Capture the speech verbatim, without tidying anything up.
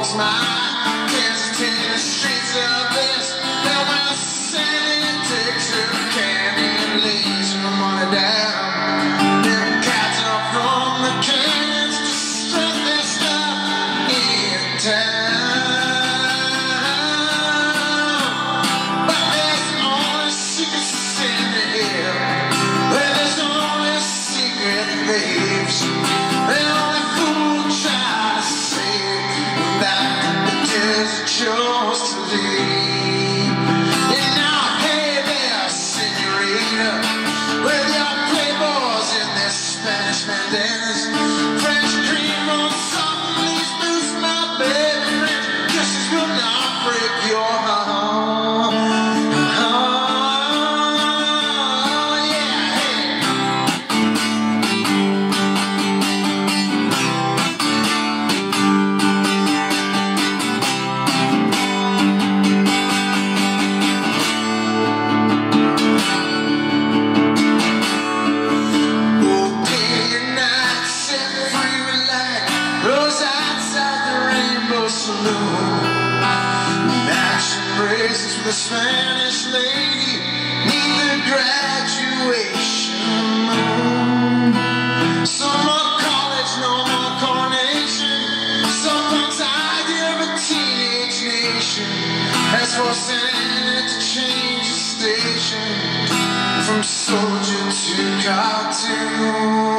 walks my hesitating streets of this. Then when the Santa takes her candy and lays her money down, them cats are from the canyons to strut their stuff in town. But there's only secret Santa here. There's only secret thieves. The only fool try to save that the desert chose to leave. And now, hey there, senorita, with your playboys in their Spanish bandanas, French cream on top of these boots, my baby, French kisses will not break your heart. Braces with a Spanish lady neath the graduation moon. Some more college, no more coronation. Some punk's idea of a teenage nation has forced Santa to change the station from soldier to cartoon.